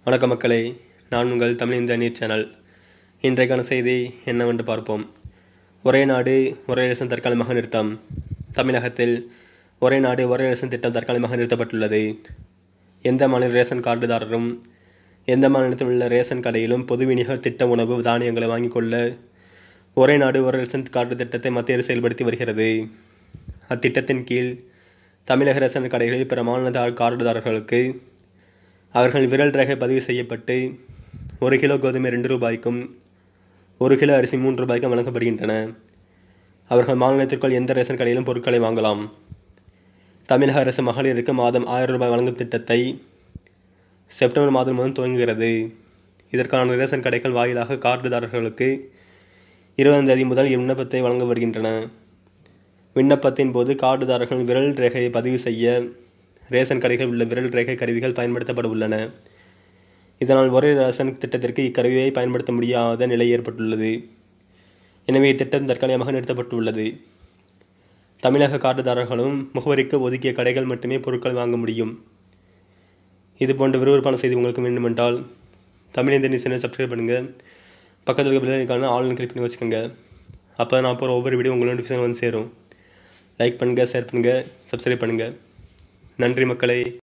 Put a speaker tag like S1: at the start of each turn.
S1: வணக்கம் மக்களே, நான் உங்கள் தமிழிந்தியா நியூஸ் சேனல். இன்றைக்கான செய்தி என்னவென்று பார்ப்போம். ஒரே நாடு ஒரே ரேஷன் தற்காலிகமாக நிறுத்தம். தமிழகத்தில் ஒரே நாடு ஒரே ரேஷன் திட்டம் தற்காலிகமாக நிறுத்தப்பட்டுள்ளது. எந்த மாநில ரேஷன் கார்டுதாரரும் எந்த மாநிலத்தில் உள்ள ரேஷன் கடையிலும் பொது விநியோக திட்ட உணவு தானியங்களை வாங்கிக் கொள்ள ஒரே நாடு ஒரே ரேஷன் கார்டு திட்டத்தை மத்திய அரசு செயல்படுத்தி வருகிறது. அத்திட்டத்தின் கீழ் தமிழக ரேஷன் கடைகளில் பிற மாநில கார்டுதாரர்களுக்கு அவர்கள் விரல் ரேகை பதிவு செய்யப்பட்டு 1 கிலோ கோதுமை 2 ரூபாய்க்கும் 1 கிலோ அரிசி 3 ரூபாய்க்கும் வழங்கப்படுகின்றன. அவர்கள் மாநிலத்திற்குள் எந்த ரேஷன் கடையிலும் பொருட்களை வாங்கலாம். தமிழக அரசு மகளிருக்கு மாதம் 1000 ரூபாய் வழங்கும் திட்டத்தை செப்டம்பர் மாதம் முதல் துவங்குகிறது. இதற்கான ரேஷன் கடைகள் வாயிலாக கார்டுதாரர்களுக்கு 20ஆம் தேதி முதல் விண்ணப்பத்தை வழங்கப்படுகின்றன. விண்ணப்பத்தின் போது கார்டுதாரர்கள் விரல் ரேகையை பதிவு செய்ய ரேஷன் கடைகளில் உள்ள விரல் ரேகை கருவிகள் பயன்படுத்தப்பட உள்ளன. இதனால் ஒரே ரேஷன் திட்டத்திற்கு இக்கருவியை பயன்படுத்த முடியாத நிலை ஏற்பட்டுள்ளது. எனவே இத்திட்டம் தற்காலிகமாக நிறுத்தப்பட்டுள்ளது. தமிழக கார்டுதாரர்களும் முகவரிக்கு ஒதுக்கிய கடைகள் மட்டுமே பொருட்கள் வாங்க முடியும். இதுபோன்ற விறுவிறுப்பான செய்தி உங்களுக்கு வேண்டுமென்றால் தமிழிந்தியா நியூஸ் சேனலை சப்ஸ்கிரைப் பண்ணுங்கள். பக்கத்தில் இருக்க பெல் ஐகானை ஆன்லைன் கிளிக் பண்ணி வச்சுக்கோங்க. அப்போ நான் போகிற ஒவ்வொரு வீடியோ உங்களோட நோட்டிஃபிகேஷன் வந்து சேரும். லைக் பண்ணுங்கள், ஷேர் பண்ணுங்கள், சப்ஸ்கிரைப் பண்ணுங்கள். நன்றி மக்களே.